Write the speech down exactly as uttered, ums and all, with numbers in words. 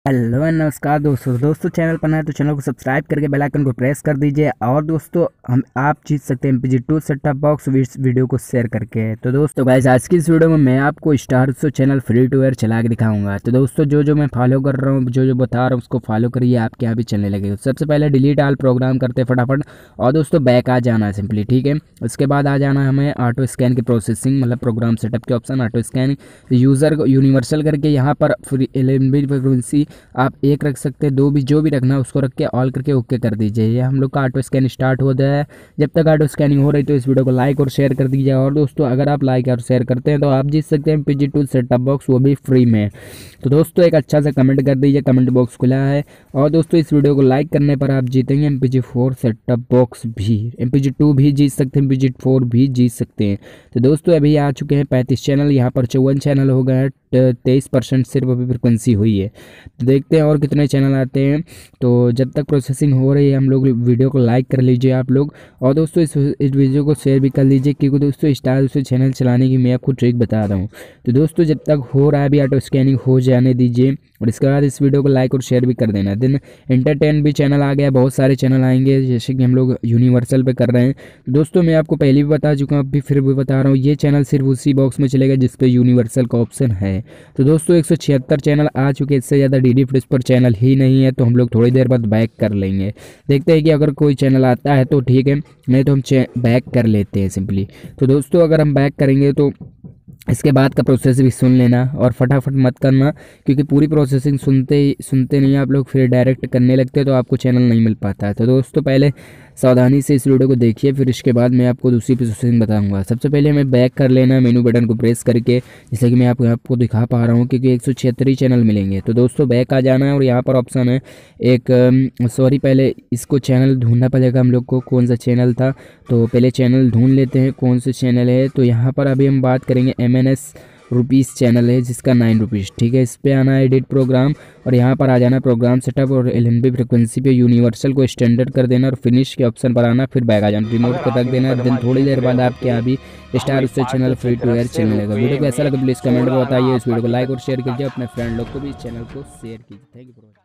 Hello and नमस्कार दोस्तों दोस्तों चैनल पर नए तो चैनल को सब्सक्राइब करके बेल आइकन को प्रेस कर दीजिए। और दोस्तों हम आप जीत सकते हैं M P G two set top box इस वीडियो को शेयर करके। तो दोस्तों गाइस आज की इस वीडियो में मैं आपको स्टार उत्सव चैनल फ्री टू एयर चला के दिखाऊंगा। तो दोस्तों जो जो मैं फॉलो कर रहा हूँ, जो जो बता रहा हूँ उसको फॉलो करिए, आपके यहाँ भी चलने लगेगा। सबसे पहले डिलीट आल प्रोग्राम करते फटाफट और दोस्तों बैक आ जाना है सिंपली, ठीक है। उसके बाद आ जाना है हमें ऑटो स्कैन की प्रोसेसिंग, मतलब प्रोग्राम सेटअप के ऑप्शन, ऑटो स्कैन यूज़र को यूनिवर्सल करके यहाँ पर फ्री एलेनबी फ्रिक्वेंसी आप एक रख सकते हैं, दो भी जो भी रखना है उसको रख के ऑल करके ओके कर दीजिए। ये हम लोग का ऑटो स्कैन स्टार्ट हो गया है। जब तक ऑटो स्कैनिंग हो रही तो इस वीडियो को लाइक और शेयर कर दीजिए। और दोस्तों अगर आप लाइक और शेयर करते हैं तो आप जीत सकते हैं M P G two set top box, वो भी फ्री में। तो दोस्तों एक अच्छा सा कमेंट कर दीजिए, कमेंट बॉक्स खुला है। और दोस्तों इस वीडियो को लाइक करने पर आप जीतेंगे M P G four set top box भी, एम पी जी टू भी जीत सकते हैं, एम पी जी फोर भी जीत सकते हैं। तो दोस्तों अभी आ चुके हैं पैंतीस चैनल, यहाँ पर चौवन चैनल हो गए हैं, तेईस परसेंट सिर्फ अभी फ्रिक्वेंसी हुई है। तो देखते हैं और कितने चैनल आते हैं। तो जब तक प्रोसेसिंग हो रही है हम लोग वीडियो को लाइक कर लीजिए आप लोग। और दोस्तों इस इस वीडियो को शेयर भी कर लीजिए, क्योंकि दोस्तों स्टार उसे चैनल चलाने की मैं आपको ट्रिक बता रहा हूँ। तो दोस्तों जब तक हो रहा है अभी ऑटो स्कैनिंग हो जाने दीजिए, और इसके बाद इस वीडियो को लाइक और शेयर भी कर देना। देन एंटरटेन भी चैनल आ गया, बहुत सारे चैनल आएंगे जैसे कि हम लोग यूनिवर्सल पे कर रहे हैं। तो दोस्तों मैं आपको पहले भी बता चुका हूँ, अभी फिर भी बता रहा हूँ, ये चैनल सिर्फ उसी बॉक्स में चलेगा जिस पे यूनिवर्सल का ऑप्शन है। तो दोस्तों एक सौ छिहत्तर चैनल आ चुके हैं, इससे ज़्यादा डी डी फ्रिज पर चैनल ही नहीं है। तो हम लोग थोड़ी देर बाद बैक कर लेंगे, देखते हैं कि अगर कोई चैनल आता है तो ठीक है, नहीं तो हम बैक कर लेते हैं सिंपली। तो दोस्तों अगर हम बैक करेंगे तो इसके बाद का प्रोसेस भी सुन लेना और फटाफट मत करना, क्योंकि पूरी प्रोसेसिंग सुनते ही सुनते नहीं आप लोग, फिर डायरेक्ट करने लगते तो आपको चैनल नहीं मिल पाता है। तो दोस्तों पहले सावधानी से इस वीडियो को देखिए, फिर इसके बाद मैं आपको दूसरी प्रोसेसिंग बताऊंगा। सबसे पहले हमें बैक कर लेना मेनू बटन को प्रेस करके, जैसे कि मैं आपको आपको दिखा पा रहा हूँ, क्योंकि एक सौ छिहत्तर ही चैनल मिलेंगे। तो दोस्तों बैक आ जाना है और यहाँ पर ऑप्शन है एक, सॉरी पहले इसको चैनल ढूंढना पड़ेगा हम लोग को, कौन सा चैनल था। तो पहले चैनल ढूंढ लेते हैं कौन से चैनल है। तो यहाँ पर अभी हम बात करेंगे M N S rupees channel है जिसका नाइन रुपीज़, ठीक है। इस पे आना है एडिट प्रोग्राम और यहाँ पर आ जाना प्रोग्राम सेटअप और एल एन बी फ्रिक्वेंसी पे यूनिवर्सल को स्टैंडर्ड कर देना और फिनिश के ऑप्शन पर आना, फिर बैक आ जाना, रिमोट को रख देना। दिन थोड़ी देर बाद आपके यहाँ भी स्टार उससे चैनल फ्री टू एयर चलने लगेगा। वीडियो को ऐसा लगा प्लीज़ कमेंट में बताइए, इस वीडियो को लाइक और शेयर कीजिए, अपने फ्रेंड लोग को भी इस चैनल को शेयर कीजिए। Thank you.